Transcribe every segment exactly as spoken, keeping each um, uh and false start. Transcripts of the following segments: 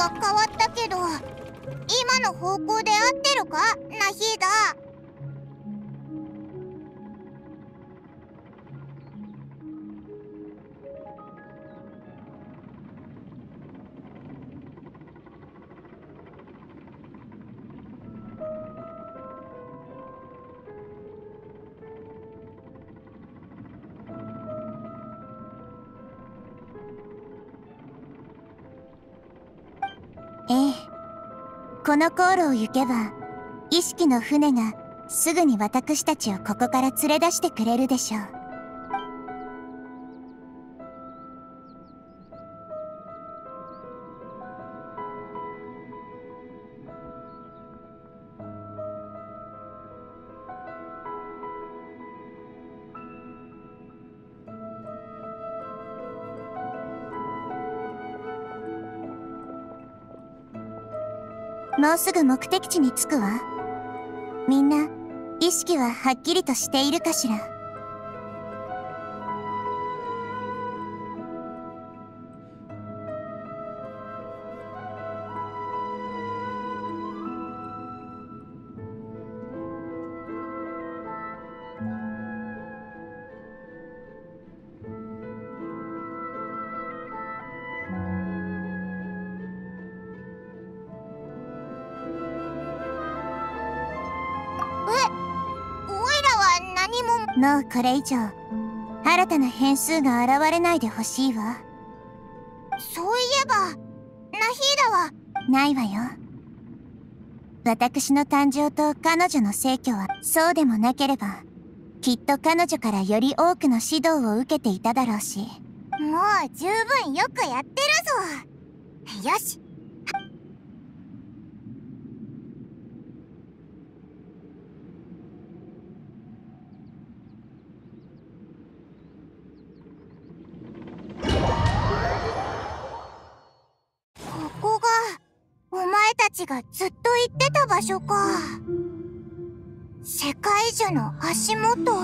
が変わったけど、今の方向で合ってるか、ナヒーダ。 ええ、この航路を行けば意識の船がすぐに私たちをここから連れ出してくれるでしょう。もうすぐ目的地に着くわ。みんな意識ははっきりとしているかしら。もうこれ以上新たな変数が現れないでほしいわ。 そういえばナヒーダはないわよ。私の誕生と彼女の逝去はそうでもなければきっと彼女からより多くの指導を受けていただろうし。もう十分よくやってるぞ。よし。たちがずっと言ってた場所か。世界樹の足元。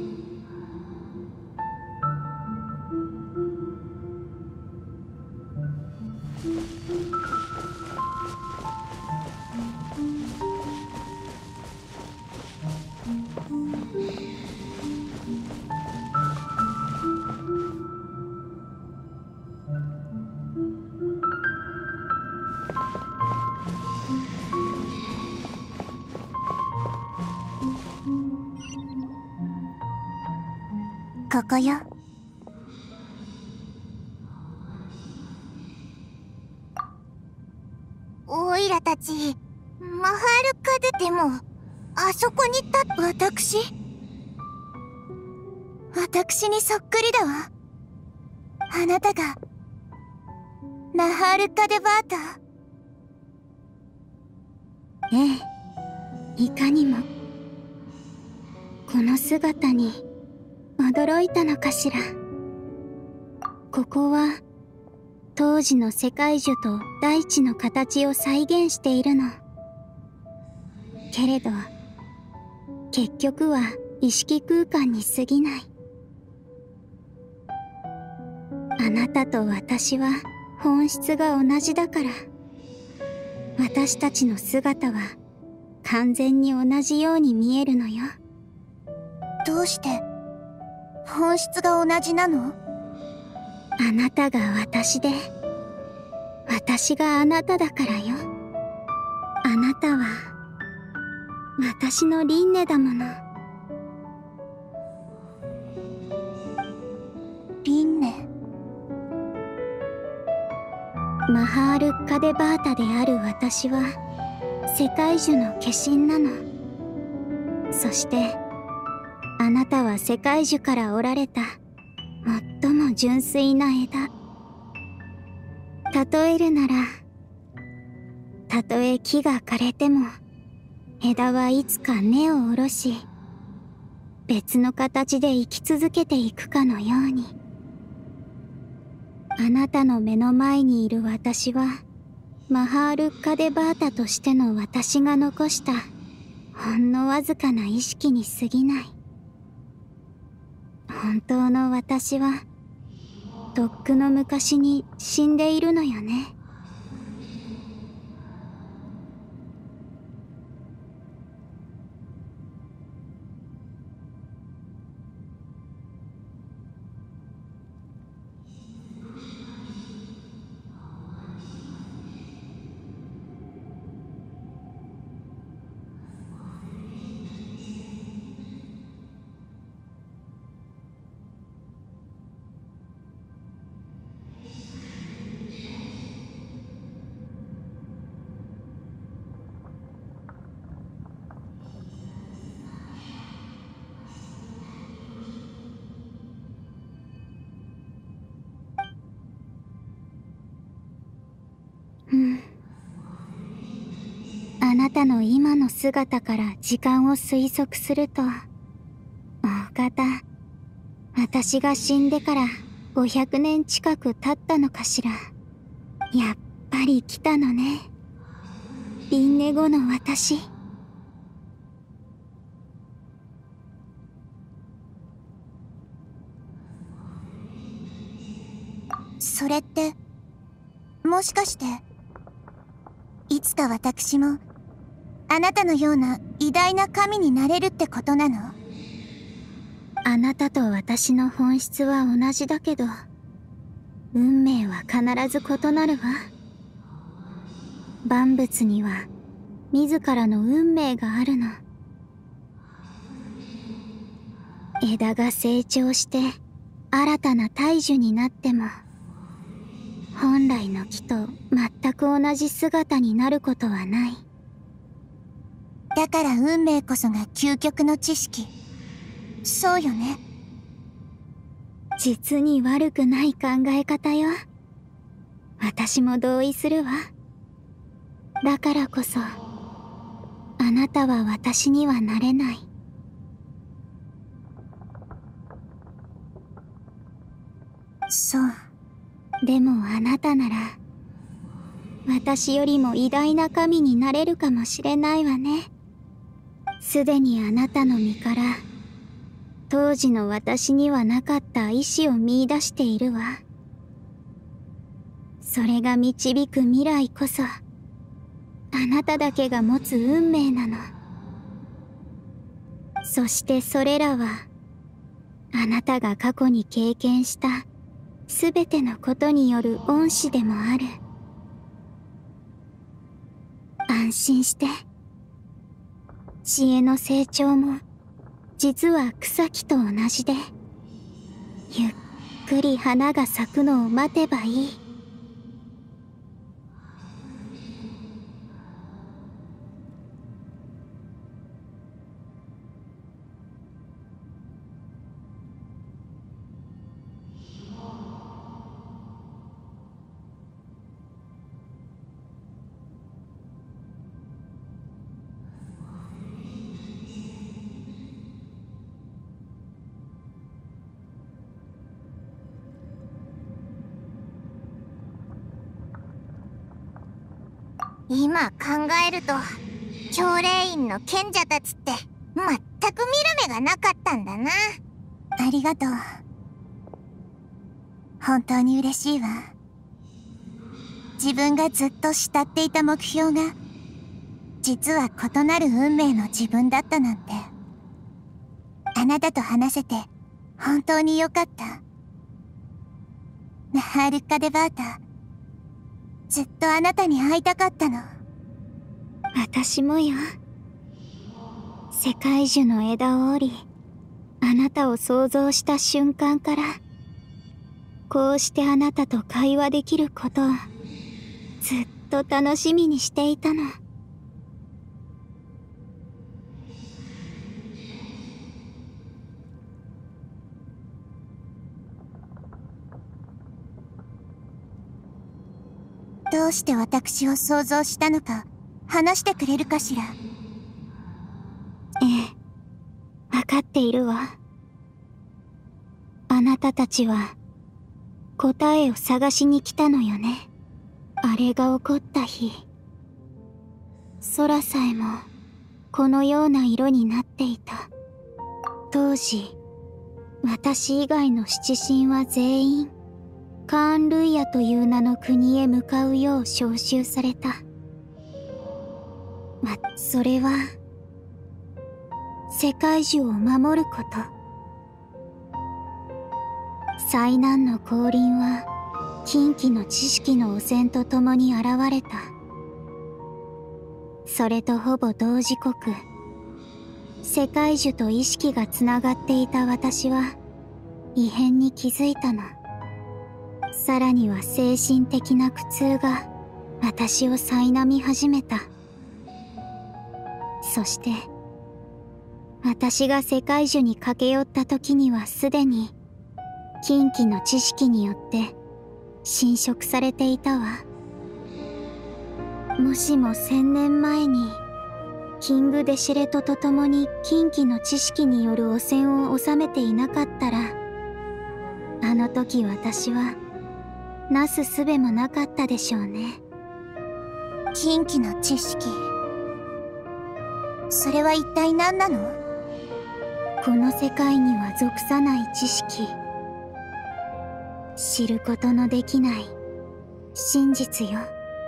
ここよ。 オイラたちマハルカででもあそこに立っ私私にそっくりだわ。あなたがマハルカデバータ。 ええ、いかにも。この姿に驚いたのかしら。ここは当時の世界樹と大地の形を再現しているの。けれど結局は意識空間に過ぎない。あなたと私は本質が同じだから、私たちの姿は完全に同じように見えるのよ。 どうして本質が同じなの？ あなたが私で、私があなただからよ。あなたは私の輪廻だもの。 輪廻。 マハールッカデバータである私は世界樹の化身なの。そしてあなたは世界樹から折られた最も純粋な枝。例えるなら、たとえ木が枯れても枝はいつか根を下ろし別の形で生き続けていくかのように、あなたの目の前にいる私はマハールッカデバータとしての私が残したほんのわずかな意識に過ぎない。本当の私はとっくの昔に死んでいるのよね。 たの今の姿から時間を推測すると、大方、私が死んでからごひゃくねん近く経ったのかしら。やっぱり来たのね。輪廻後の私。 それって、もしかして、いつか私も、あなたのような偉大な神になれるってことなの？ あなたと私の本質は同じだけど、運命は必ず異なるわ。万物には自らの運命があるの。枝が成長して新たな大樹になっても、本来の木と全く同じ姿になることはない。 だから運命こそが究極の知識。そうよね。 実に悪くない考え方よ。私も同意するわ。だからこそ、あなたは私にはなれない。 そう。 でもあなたなら、私よりも偉大な神になれるかもしれないわね。すでにあなたの身から、当時の私にはなかった意志を見出しているわ。それが導く未来こそ、あなただけが持つ運命なの。そしてそれらは、あなたが過去に経験したすべてのことによる恩師でもある。安心して。知恵の成長も、実は草木と同じで、ゆっくり花が咲くのを待てばいい。 今考えると、教霊院の賢者たちって全く見る目がなかったんだな。 ありがとう。本当に嬉しいわ。自分がずっと慕っていた目標が、実は異なる運命の自分だったなんて。あなたと話せて、本当によかった。ナハール・カデバータ、ずっとあなたに会いたかったの。 私もよ。世界樹の枝を折り、あなたを想像した瞬間から、こうしてあなたと会話できることを、ずっと楽しみにしていたの。 どうして私を想像したのか、話してくれるかしら。 ええ、わかっているわ。あなたたちは、答えを探しに来たのよね。あれが起こった日。空さえも、このような色になっていた。当時、私以外の七神は全員、カーン・ルイヤという名の国へ向かうよう召集された。ま、それは、世界樹を守ること。災難の降臨は、禁忌の知識の汚染とともに現れた。それとほぼ同時刻、世界樹と意識がつながっていた私は、異変に気づいたの。さらには精神的な苦痛が私を苛み始めた。そして私が世界樹に駆け寄った時にはすでに禁忌の知識によって侵食されていたわ。もしも千年前にキング・デシェレトと共に禁忌の知識による汚染を収めていなかったら、あの時私はなすすべもなかったでしょうね。 禁忌の知識、それは一体何なの？ この世界には属さない知識、知ることのできない真実よ。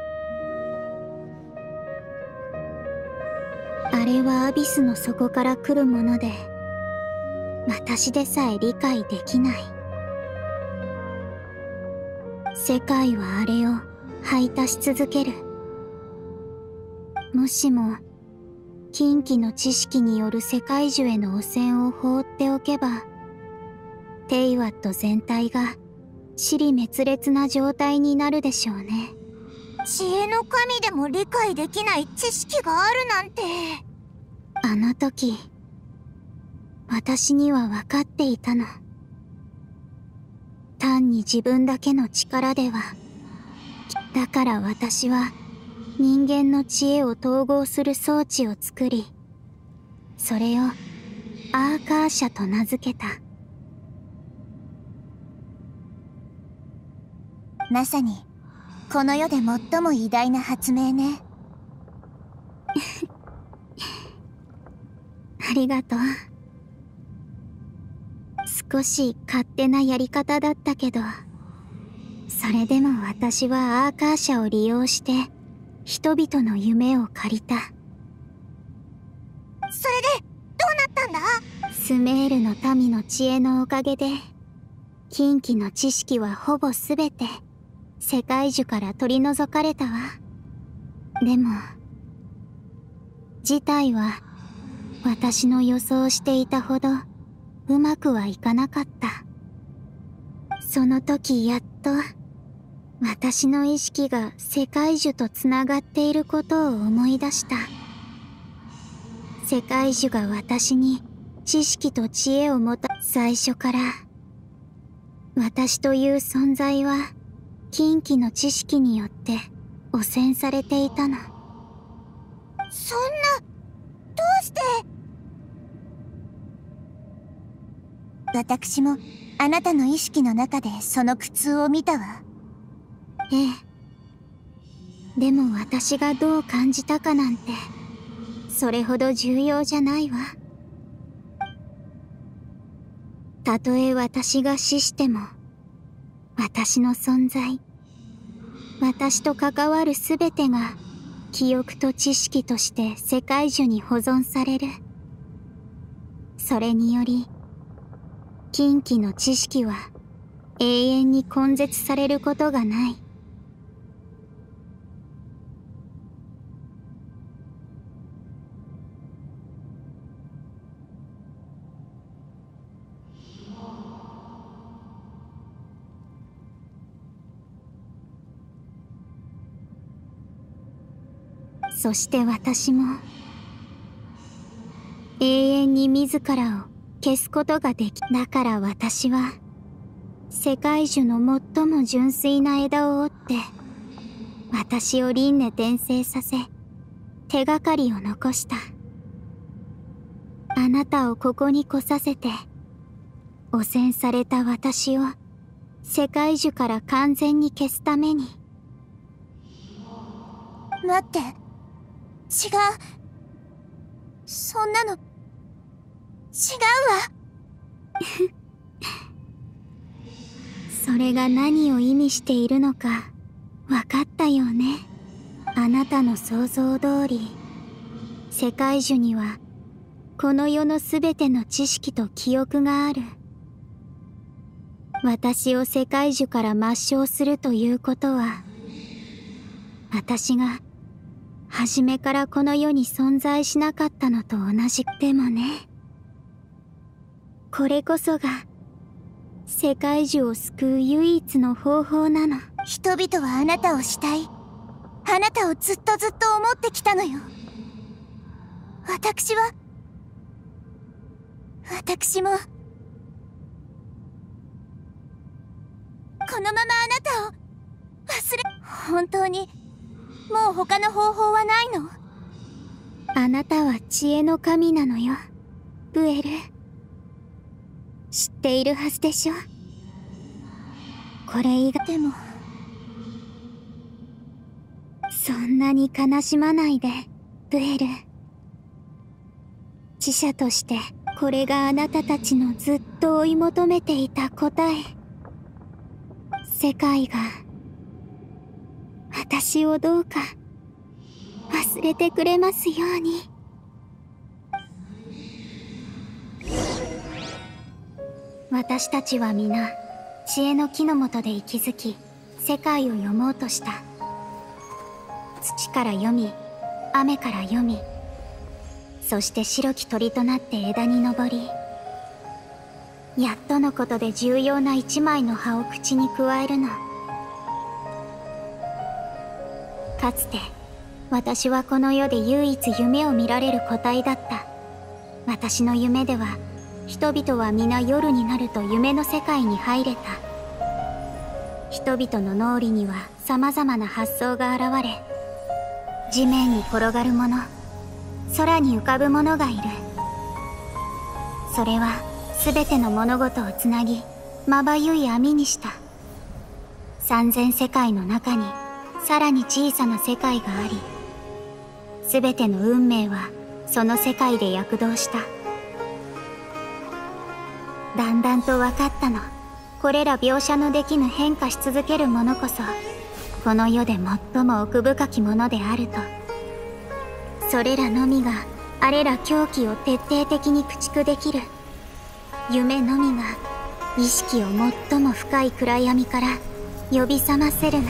あれはアビスの底から来るもので、私でさえ理解できない。世界はあれを排他し続ける。もしも禁忌の知識による世界樹への汚染を放っておけば、テイワット全体が支離滅裂な状態になるでしょうね。 知恵の神でも理解できない知識があるなんて。 あの時、私には分かっていたの。単に自分だけの力では。だから私は人間の知恵を統合する装置を作り、それをアーカーシャと名付けた。 まさにこの世で最も偉大な発明ね。 ありがとう。少し勝手なやり方だったけど、それでも私はアーカーシャを利用して人々の夢を借りた。 それでどうなったんだ？ スメールの民の知恵のおかげで、禁忌の知識はほぼすべて世界樹から取り除かれたわ。でも事態は私の予想していたほどうまくはいかなかった。その時やっと私の意識が世界樹とつながっていることを思い出した。世界樹が私に知識と知恵をもた。最初から私という存在は禁忌の知識によって汚染されていたの。 そんな、どうして？ 私もあなたの意識の中でその苦痛を見たわ。 ええ。でも私がどう感じたかなんて、それほど重要じゃないわ。たとえ私が死しても、私の存在、私と関わるすべてが記憶と知識として世界樹に保存される。それにより、禁忌の知識は永遠に根絶されることがない。そして私も永遠に自らを消すことができ、だから私は世界樹の最も純粋な枝を折って私を輪廻転生させ手がかりを残した。あなたをここに来させて汚染された私を世界樹から完全に消すために。 待って、違う。そんなの違うわ。 それが何を意味しているのか分かったよね。あなたの想像通り、世界樹にはこの世のすべての知識と記憶がある。私を世界樹から抹消するということは、私が初めからこの世に存在しなかったのと同じ。でもね、これこそが世界樹を救う唯一の方法なの。 人々はあなたを慕い、あなたをずっとずっと思ってきたのよ。私は私もこのままあなたを忘れ。本当にもう他の方法はないの？ あなたは知恵の神なのよ、ブエル。知っているはずでしょ。これ以外でも。そんなに悲しまないで、ブエル。知者としてこれがあなたたちのずっと追い求めていた答え。世界が私をどうか忘れてくれますように。私たちは皆知恵の木の下で息づき、世界を読もうとした。土から読み、雨から読み、そして白き鳥となって枝に登り、やっとのことで重要な一枚の葉を口にくわえるの。かつて私はこの世で唯一夢を見られる個体だった。私の夢では人々は皆夜になると夢の世界に入れた。人々の脳裏には様々な発想が現れ、地面に転がるもの、空に浮かぶものがいる。それは全ての物事をつなぎ、まばゆい網にした。三千世界の中にさらに小さな世界があり、全ての運命はその世界で躍動した。だんだんと分かったの。これら描写のできぬ変化し続けるものこそこの世で最も奥深きものであると。それらのみがあれら狂気を徹底的に駆逐できる。夢のみが意識を最も深い暗闇から呼び覚ませるの。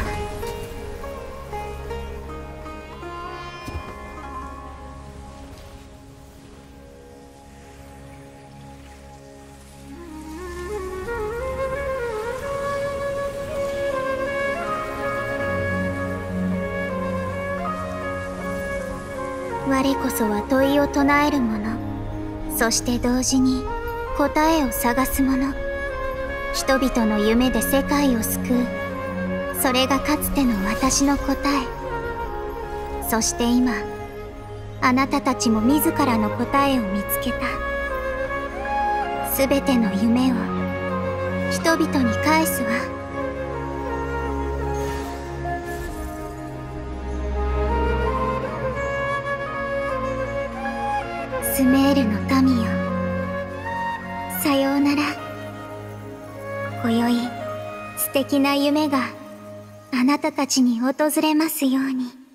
我こそは問いを唱える者、そして同時に答えを探す者。人々の夢で世界を救う。それがかつての私の答え。そして今、あなたたちも自らの答えを見つけた。すべての夢を人々に返すわ。スメールの民よ、さようなら。今宵素敵な夢があなたたちに訪れますように。